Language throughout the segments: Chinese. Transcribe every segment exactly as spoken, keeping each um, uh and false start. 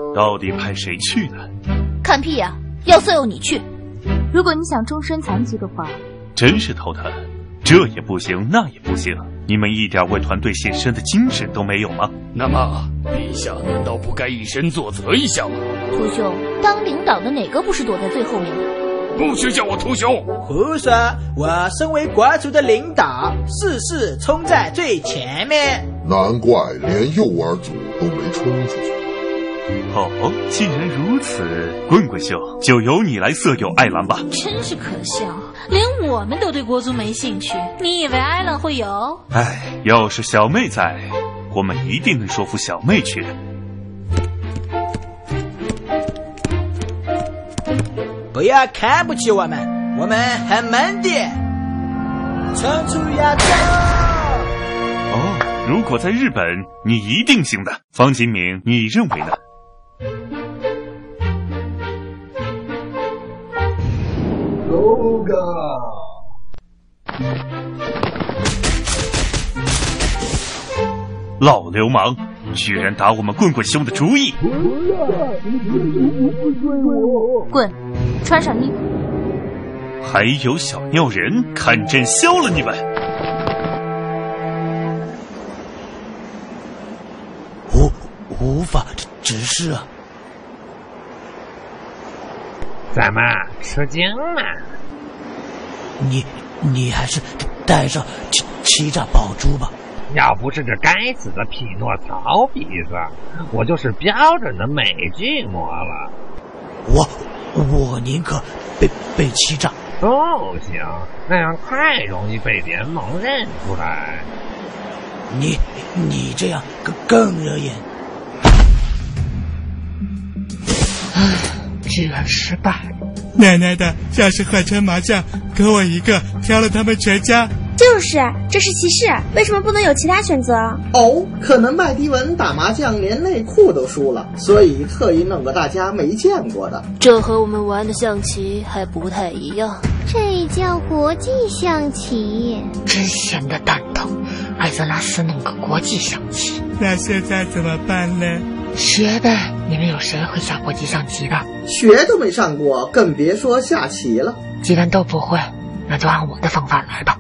到底派谁去呢？ 看屁呀！要色诱你去。如果你想终身残疾的话， 真是头疼。这也不行，那也不行，你们一点为团队献身的精神都没有吗？ 那么，陛下难道不该以身作则一下吗？ 秃兄，当领导的哪个不是躲在最后面的？ 不许叫我秃兄！ 胡说！我身为国族的领导，事事冲在最前面。 难怪连幼儿组都没冲出去。 哦，既然如此，棍棍兄就由你来色诱艾兰吧。 真是可笑，连我们都对国足没兴趣，你以为艾兰会有？ 哎，要是小妹在，我们一定能说服小妹去。 不要看不起我们，我们很猛的，冲出亚洲！ 哦，如果在日本，你一定行的。方金明，你认为呢？ Go go！ 老流氓，居然打我们棍棍兄的主意！ 滚，穿上衣服！ 还有小尿人，看朕削了你们！ 无无法直视啊！ 怎么吃惊了？ 你你还是带上欺欺诈宝珠吧。 要不是这该死的匹诺曹鼻子，我就是标准的美剧魔了。 我我宁可被被欺诈。 不行，那样太容易被联盟认出来。 你你这样更更惹眼。 唉，居然失败了。奶奶的，要是换成麻将，给我一个，挑了他们全家。 就是，这是歧视，为什么不能有其他选择？ 哦，可能麦迪文打麻将连内裤都输了，所以特意弄个大家没见过的。 这和我们玩的象棋还不太一样， 这叫国际象棋。 真闲的蛋疼，艾泽拉斯弄个国际象棋。那现在怎么办呢？学呗，你们有谁会下国际象棋的？ 学都没上过，更别说下棋了。 既然都不会，那就按我的方法来吧。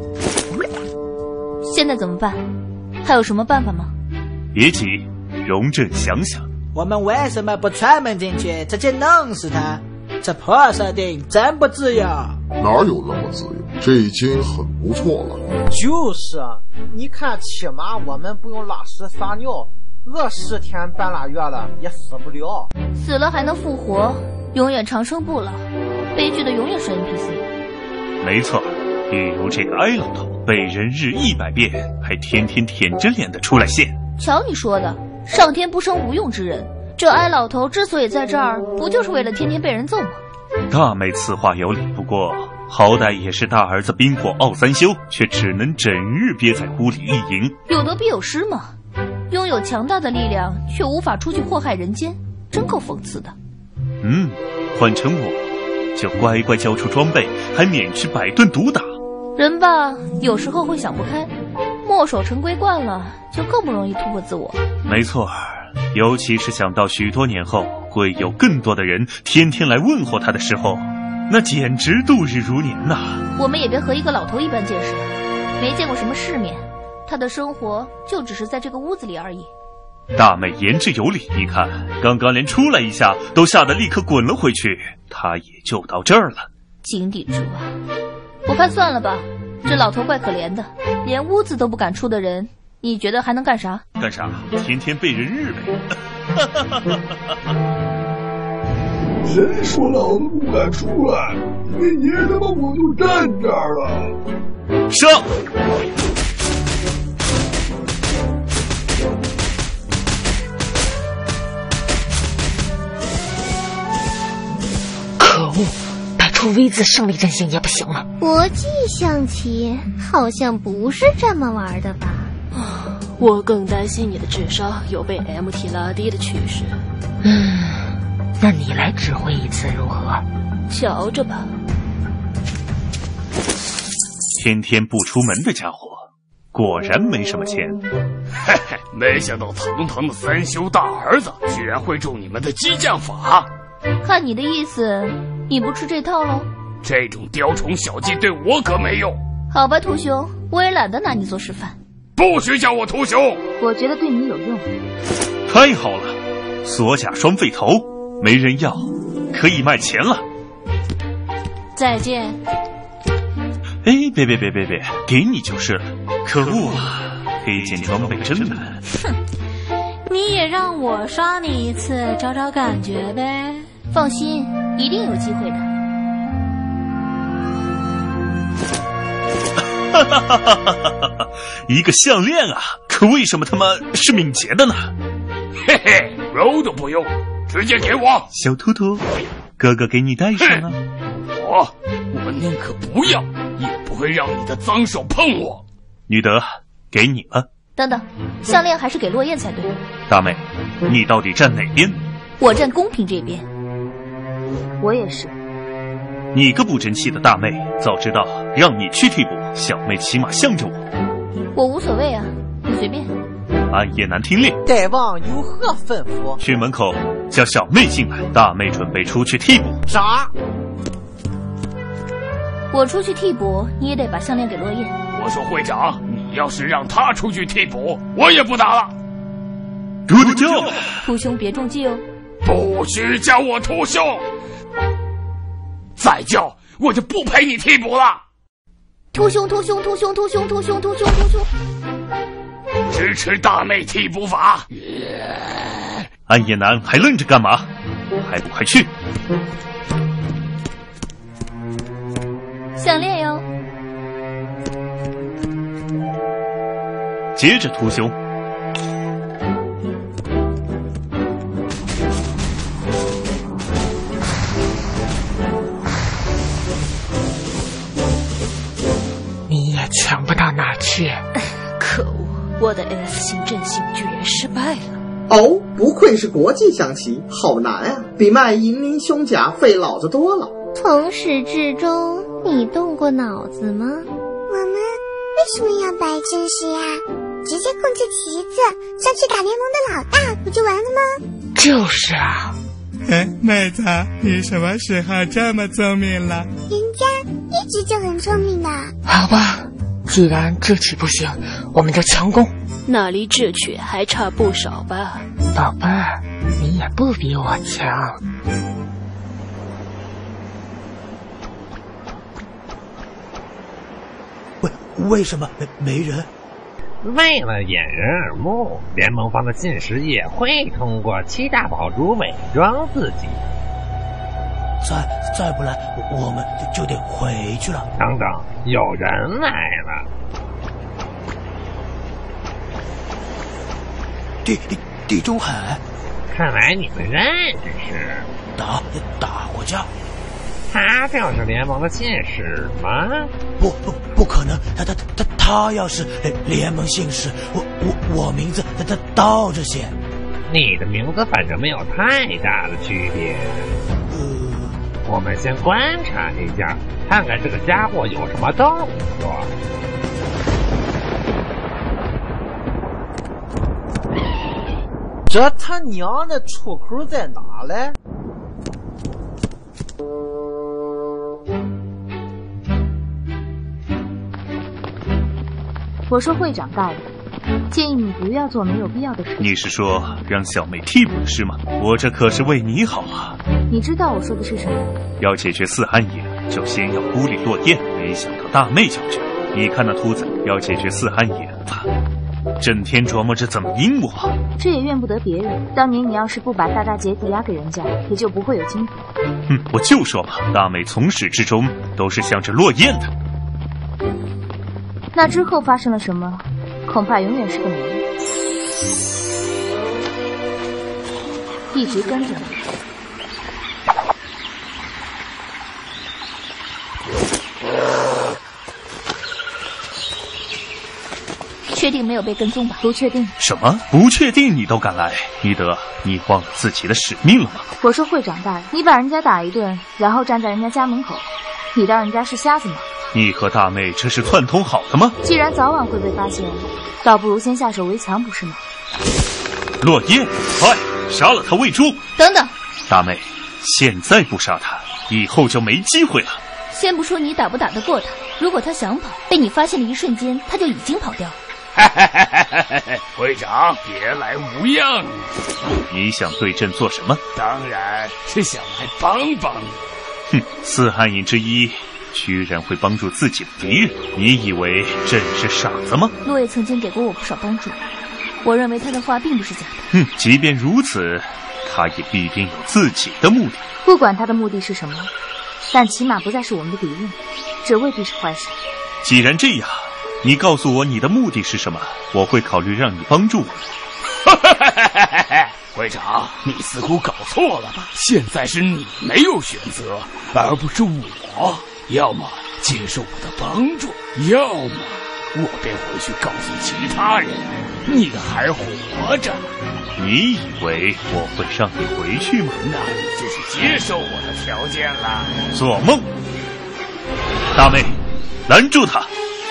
现在怎么办？还有什么办法吗？ 别急，容朕想想。 我们为什么不踹门进去，直接弄死他？这破设定真不自由。 哪有那么自由？这已经很不错了。 就是啊，你看，起码我们不用拉屎撒尿，饿十天半拉月了也死不了。 死了还能复活，永远长生不老。悲剧的永远是 N P C。 没错。比如这个矮老头被人日一百遍，还天天舔着脸的出来现。 瞧你说的，上天不生无用之人。这矮老头之所以在这儿，不就是为了天天被人揍吗？ 大妹此话有理，不过好歹也是大儿子冰火傲三修，却只能整日憋在屋里意淫。 有得必有失嘛，拥有强大的力量，却无法出去祸害人间，真够讽刺的。 嗯，换成我，就乖乖交出装备，还免去百顿毒打。 人吧，有时候会想不开，墨守成规惯了，就更不容易突破自我。 没错，尤其是想到许多年后会有更多的人天天来问候他的时候，那简直度日如年呐、啊。 我们也别和一个老头一般见识，没见过什么世面，他的生活就只是在这个屋子里而已。 大妹言之有理，你看，刚刚连出来一下都吓得立刻滚了回去，他也就到这儿了。 井底之蛙。我看算了吧，这老头怪可怜的，连屋子都不敢出的人，你觉得还能干啥？ 干啥？天天被人日呗。 谁说老子不敢出来？你你他妈我就站这儿了。 上！ 可恶！出 V 字胜利阵型也不行吗？ 国际象棋好像不是这么玩的吧？ 我更担心你的智商有被 M T 拉低的趋势。 嗯，那你来指挥一次如何？ 瞧着吧。 天天不出门的家伙， 果然没什么钱。 嘿嘿，没想到堂堂的三修大儿子居然会中你们的激将法。 看你的意思，你不吃这套喽？ 这种雕虫小技对我可没用。 好吧，屠兄，我也懒得拿你做示范。 不许叫我屠兄！ 我觉得对你有用。 太好了，锁甲双废头，没人要，可以卖钱了。 再见。 哎，别别别别别，给你就是了。可恶啊，黑剑装备真难。 哼，你也让我刷你一次，找找感觉呗。 放心，一定有机会的。 哈哈哈哈哈哈！一个项链啊，可为什么他妈是敏捷的呢？ 嘿嘿，揉都不用，直接给我。 小秃秃，哥哥给你戴上啊。 我我宁可不要，也不会让你的脏手碰我。 女德，给你了。 等等，项链还是给落雁才对。 大妹，你到底站哪边？ 我站公平这边。我也是。 你个不争气的大妹，早知道让你去替补，小妹起码向着我。 我无所谓啊，你随便。 暗夜难听令， 大王有何吩咐？ 去门口叫小妹进来，大妹准备出去替补。 啥？ 我出去替补，你也得把项链给落雁。 我说会长，你要是让他出去替补，我也不打了。 Good job， 屠兄别中计哦。 不许叫我屠兄，再叫我就不陪你替补了。 屠兄，屠兄，屠兄，屠兄，屠兄，屠兄，屠兄。 支持大妹替补法。 暗夜男还愣着干嘛？还不快去！ 项链哟。 接着屠兄。 你也强不到哪儿去。 可恶，我的 F 型阵型居然失败了。 哦，不愧是国际象棋，好难啊，比卖银鳞胸甲费脑子多了。 从始至终，你动过脑子吗？ 我们为什么要摆阵势呀？直接控制旗子，上去打联盟的老大，不就完了吗？ 就是啊。 哎，妹子，你什么时候这么聪明了？ 人家一直就很聪明的。 好吧，既然这曲不行，我们就强攻。 那离智取还差不少吧？ 宝贝儿，你也不比我强。 为为什么没没人？ 为了掩人耳目，联盟方的信使也会通过七大宝珠伪装自己。 再再不来，我们就就得回去了。 等等，有人来了。 地地地中海， 看来你们认识。 打打过架。 他就是联盟的信使吗？ 不不不可能，他他他他要是联盟信使，我我我名字他他倒着写。 你的名字反正没有太大的区别。 呃， 我们先观察一下，看看这个家伙有什么动作。 这他娘的出口在哪嘞？ 我说会长大人，建议你不要做没有必要的事情。 你是说让小妹替补是吗？我这可是为你好啊。 你知道我说的是什么？ 要解决四暗夜，就先要孤立落雁，没想到大妹叫去。你看那秃子，要解决四暗夜，他整天琢磨着怎么阴我。 这也怨不得别人，当年你要是不把大大姐抵押给人家，也就不会有今天。 哼，我就说嘛，大妹从始至终都是向着落雁的。 那之后发生了什么，恐怕永远是个谜。一直跟着你。确定没有被跟踪吧？不确定。 什么？不确定你都敢来？尼德，你忘了自己的使命了吗？ 我说会长大人，你把人家打一顿，然后站在人家家门口，你当人家是瞎子吗？ 你和大妹这是串通好的吗？ 既然早晚会被发现，倒不如先下手为强，不是吗？ 落叶，快杀了他喂猪！ 等等， 大妹，现在不杀他，以后就没机会了。 先不说你打不打得过他，如果他想跑，被你发现的一瞬间，他就已经跑掉了。 会长，别来无恙。 你想对朕做什么？ 当然是想来帮帮你。 哼，四汉影之一居然会帮助自己的敌人，你以为朕是傻子吗？ 落叶曾经给过我不少帮助，我认为他的话并不是假的。 哼，即便如此，他也必定有自己的目的。 不管他的目的是什么，但起码不再是我们的敌人，这未必是坏事。 既然这样，你告诉我你的目的是什么，我会考虑让你帮助我。 会长，你似乎搞错了吧？现在是你没有选择，而不是我。要么接受我的帮助，要么我便回去告诉其他人你还活着。 你以为我会让你回去吗？ 那你就是接受我的条件了。 做梦！大妹，拦住他！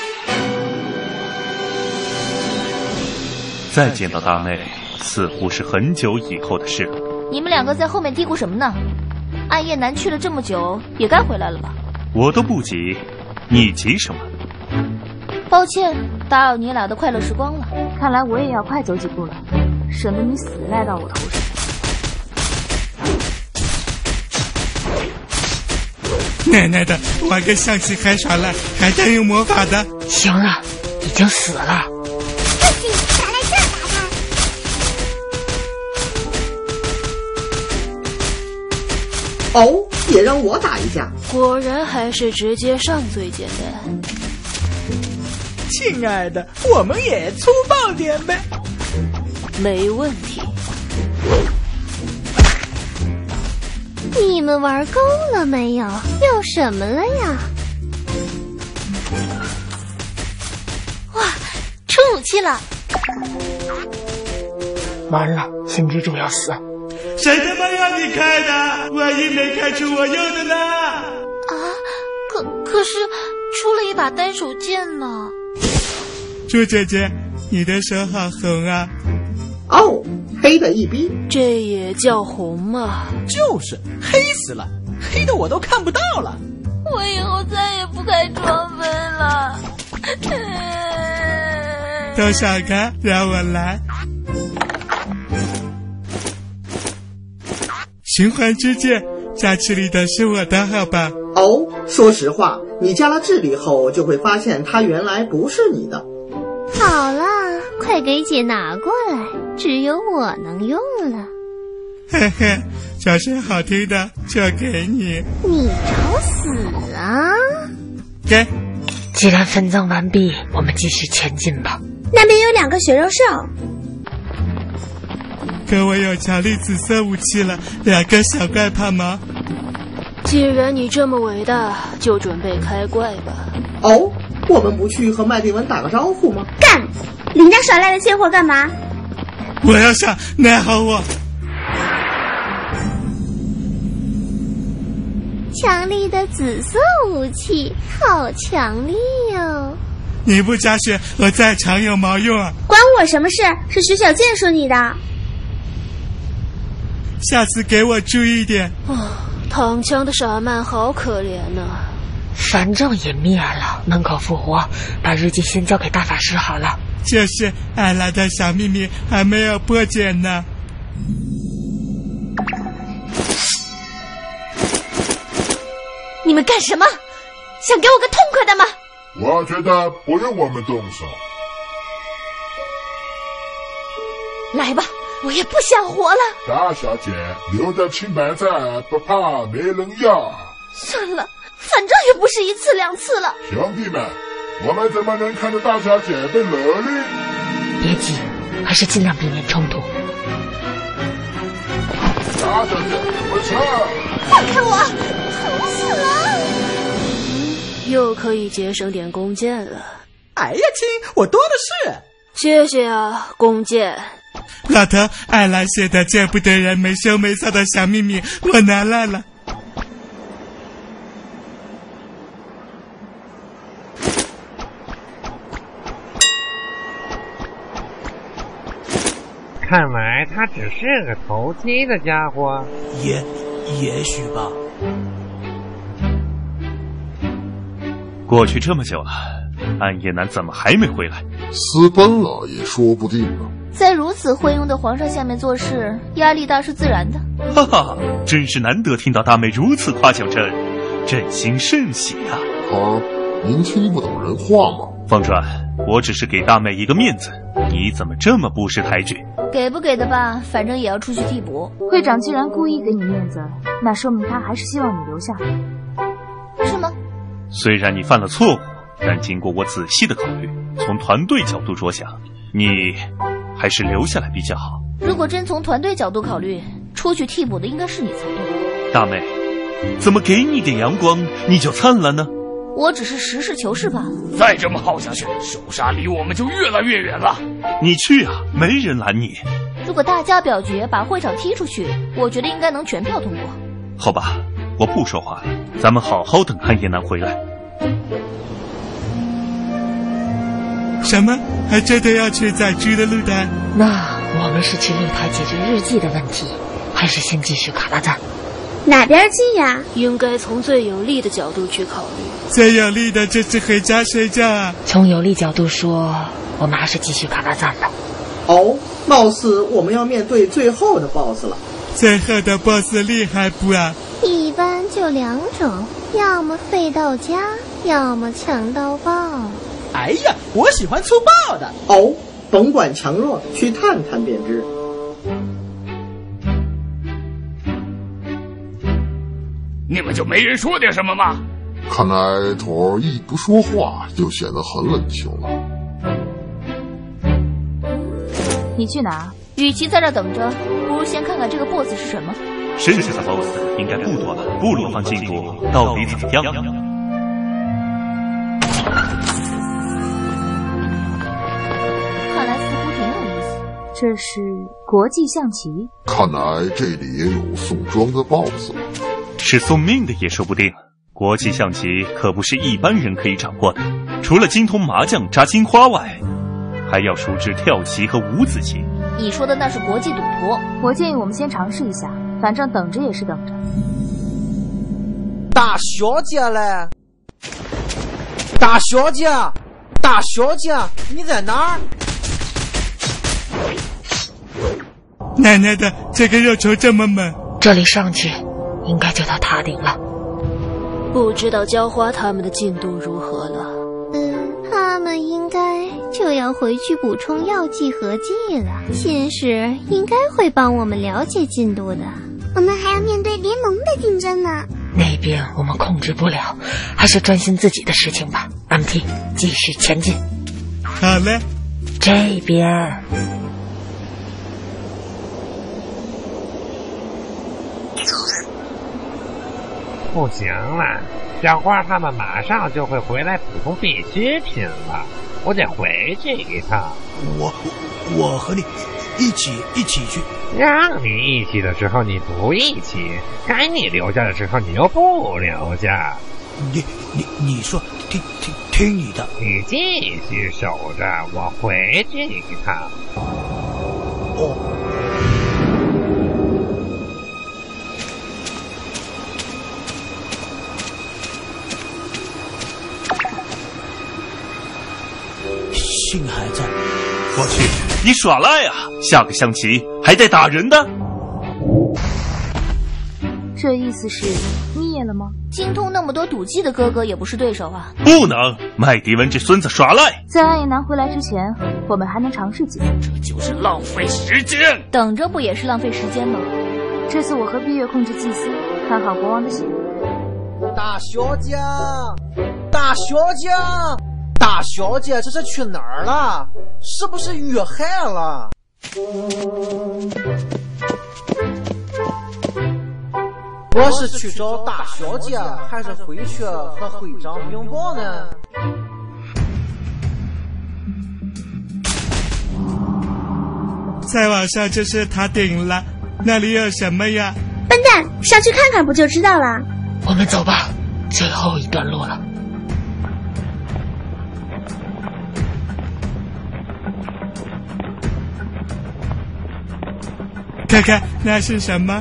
再见到大妹，似乎是很久以后的事了。 你们两个在后面嘀咕什么呢？暗夜南去了这么久，也该回来了吧？ 我都不急，你急什么？ 抱歉，打扰你俩的快乐时光了。看来我也要快走几步了，省得你死赖到我头上。 奶奶的，玩个象棋还耍赖，还带用魔法的。 行了，已经死了。 快进，打来这儿打他。哦，也让我打一下。 果然还是直接上最简单。 亲爱的，我们也粗暴点呗。 没问题。 你们玩够了没有？要什么了呀？ 哇，出武器了！ 完了，新之主要死。 谁他妈让你开的？万一没开出我用的呢？ 啊，可可是出了一把单手剑呢。 猪姐姐，你的手好红啊！ 哦，黑的一逼， 这也叫红吗？ 就是黑死了，黑的我都看不到了。 我以后再也不开装备了。 都闪开，让我来。循环之剑，加持里的是我的好吧？ 哦，说实话，你加了智力后就会发现它原来不是你的。 好了，快给姐拿过来，只有我能用了。 嘿嘿，叫声好听的就给你。 你找死啊！ 给。 既然分赃完毕，我们继续前进吧。 那边有两个血肉兽。 可我有强力紫色武器了，两个小怪怕吗？ 既然你这么伟大，就准备开怪吧。 哦，我们不去和麦迪文打个招呼吗？ 干！领家耍赖的贱货干嘛？ 我要上，奈何我。 强力的紫色武器，好强力哦！ 你不加血，我再强有毛用啊？ 关我什么事？是徐小健说你的。 下次给我注意点。 哦，躺枪的傻曼好可怜呐、啊。 反正也灭了，能够复活，把日记先交给大法师好了。 就是艾拉的小秘密还没有破解呢。 你们干什么？想给我个痛快的吗？ 我觉得不用我们动手。 来吧，我也不想活了。 大小姐，留着清白在，不怕没人要。 算了，反正也不是一次两次了。 兄弟们，我们怎么能看着大小姐被蹂躏？ 别急，还是尽量避免冲突。 大小姐，回撤！ 放开我！疼死了！ 又可以节省点弓箭了。 哎呀亲，我多的是。 谢谢啊，弓箭。 老头，艾拉写的见不得人、没羞没臊的小秘密，我拿来了。 看来他只是个投机的家伙。 也也许吧。 过去这么久了，暗夜男怎么还没回来？ 私奔了也说不定呢。 在如此昏庸的皇上下面做事，压力大是自然的。 哈哈，真是难得听到大妹如此夸奖朕，朕心甚喜啊！ 啊，您听不懂人话吗？ 方传，我只是给大妹一个面子，你怎么这么不识抬举？ 给不给的吧，反正也要出去替补。 会长既然故意给你面子，那说明他还是希望你留下， 是吗？ 虽然你犯了错误，但经过我仔细的考虑，从团队角度着想，你还是留下来比较好。 如果真从团队角度考虑，出去替补的应该是你才对。 大妹，怎么给你点阳光你就灿烂呢？ 我只是实事求是罢了。 再这么耗下去，首杀离我们就越来越远了。 你去啊，没人拦你。 如果大家表决把会长踢出去，我觉得应该能全票通过。 好吧，我不说话了，咱们好好等暗夜男回来。 什么？还真的要去载具的露台？ 那我们是去露台解决日记的问题，还是先继续卡拉赞？ 哪边近呀？ 应该从最有利的角度去考虑。 最有利的就是回家睡觉啊。 从有利角度说，我们还是继续卡拉赞吧。 哦，貌似我们要面对最后的 boss 了。 最后的 boss 厉害不啊？ 一般就两种，要么废到家，要么强到爆。 哎呀，我喜欢粗暴的。 哦，甭管强弱，去探探便知。 你们就没人说点什么吗？ 看来头儿一不说话就显得很冷清了。 你去哪？ 与其在这等着，不如先看看这个 boss 是什么。 剩下的 boss 应该不多了，布鲁方进度到底怎么样？ 看来似乎挺有意思。 这是国际象棋。 看来这里也有送装的 boss 了。 是送命的也说不定。国际象棋可不是一般人可以掌握的，除了精通麻将扎金花外，还要熟知跳棋和五子棋。 你说的那是国际赌博， 我建议我们先尝试一下，反正等着也是等着。 大小姐嘞，大小姐，大小姐，你在哪儿？ 奶奶的，这个肉球这么猛， 这里上去应该就到塔顶了。 不知道浇花他们的进度如何了？ 嗯，他们应该就要回去补充药剂合剂了。现实应该会帮我们了解进度的。 我们还要面对联盟的竞争呢。 那边我们控制不了，还是专心自己的事情吧。M T， 继续前进。 好嘞。 这边。 不行了，小花他们马上就会回来补充必需品了，我得回去一趟。 我我和你一起一起去。 让你一起的时候你不一起，该你留下的时候你又不留下。 你你你说听听听你的。 你继续守着，我回去一趟。 哦。信还在。 我去，你耍赖啊！下个象棋还带打人的。 这意思是灭了吗？ 精通那么多赌技的哥哥也不是对手啊！ 不能，麦迪文这孙子耍赖。 在暗夜男回来之前，我们还能尝试几次。 这就是浪费时间。 等着不也是浪费时间吗？ 这次我和碧月控制祭司，看好国王的血。 大小姐，大小姐。大小姐，这是去哪儿了？是不是遇害了？我是去找大小姐，还是回去和会长禀报呢？ 再往上就是塔顶了，那里有什么呀？ 笨蛋，上去看看不就知道了。 我们走吧，最后一段路了。 看看那是什么？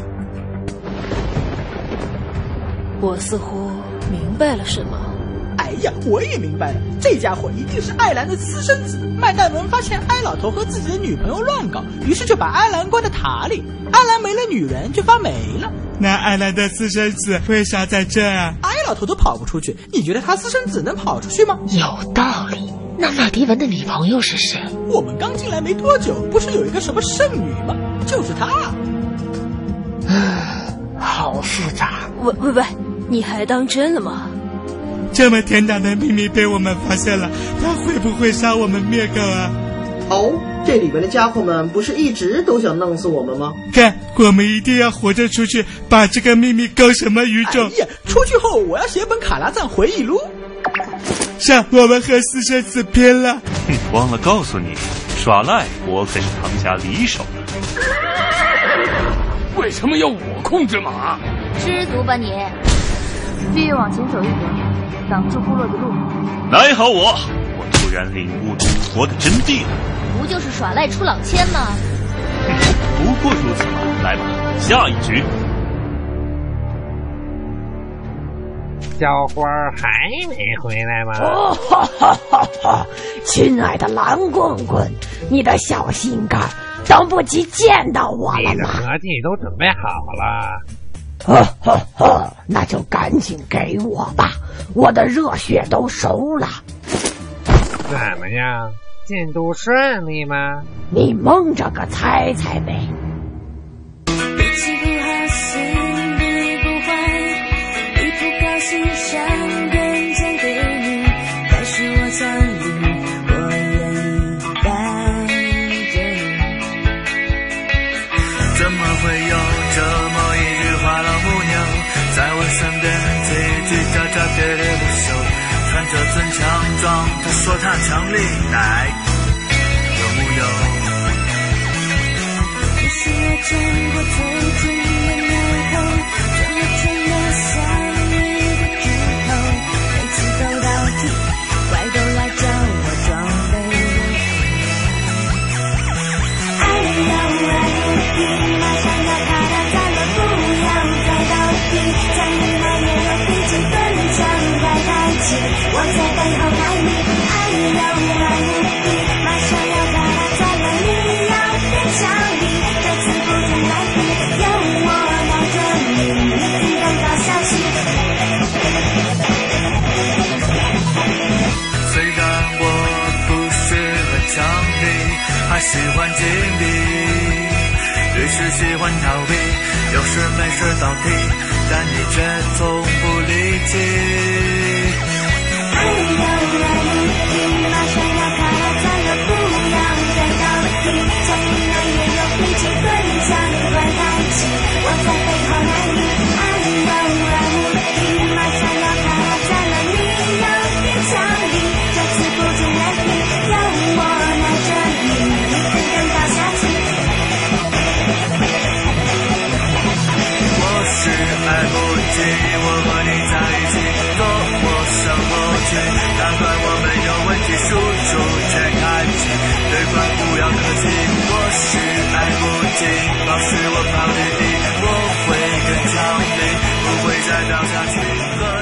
我似乎明白了什么。 哎呀，我也明白了，这家伙一定是艾兰的私生子。麦戴文发现艾老头和自己的女朋友乱搞，于是就把艾兰关在塔里。艾兰没了女人就发霉了。 那艾兰的私生子为啥在这啊？ 艾老头都跑不出去，你觉得他私生子能跑出去吗？ 有道理。那麦迪文的女朋友是谁？ 我们刚进来没多久，不是有一个什么圣女吗？就是她。 嗯，好复杂。 喂喂喂，你还当真了吗？ 这么天大的秘密被我们发现了，他会不会杀我们灭口啊？ 哦，这里面的家伙们不是一直都想弄死我们吗？ 看，我们一定要活着出去，把这个秘密告什么宇宙？ 哎呀，出去后我要写本卡拉赞回忆录。 上，我们和私生子拼了！ 哼，忘了告诉你，耍赖我可是唐家离手的。 为什么要我控制马？ 知足吧你！必须往前走一点，挡住部落的路。 来好我，我突然领悟赌博的真谛了。 不就是耍赖出老千吗？ 不过如此嘛，来吧，下一局。 小花还没回来吗？ 哦哈哈哈哈！亲爱的蓝棍棍，你的小心肝等不及见到我了吗？ 你的合计都准备好了。 呵呵呵，那就赶紧给我吧，我的热血都熟了。 怎么样，进度顺利吗？ 你蒙着个猜猜呗。 脾气不好，心里不坏，一不高兴想人间给你，但是我想你，我愿意带着你。 怎么会有这么一句话，老母牛在我身边叽叽喳喳喋喋不休，穿着尊强装，他说他强力奶，有木有？ 你是我见过最近的年头，这么甜的像一个指头，每次走到底，怪都来叫我装备。爱要爱你，马上要卡到咱们不要再到底，在你那也有毕竟分享在一起，我在背后爱你。爱要爱你，马上要卡到咱们你要变强力，这次不准来比，有我带着你，你一定感到消息。 虽然我不是很强力，还喜欢经历，越是喜欢逃避，有时没事倒地，但你却从不离弃。 爱要爱你，马上要卡到咱们不要再到底，在你那也有脾气分享关在一起，我在背后爱你。爱要爱你，马上要卡到咱们你要变强力，这次不准来比，有我带着你，一直等到下期。 我是爱不及，我和你在一起，多么想过去，难怪我们有问题，输出却开启，对方不要客气。我是爱不及，老是我跑第一，我会更强力，不会再掉下去。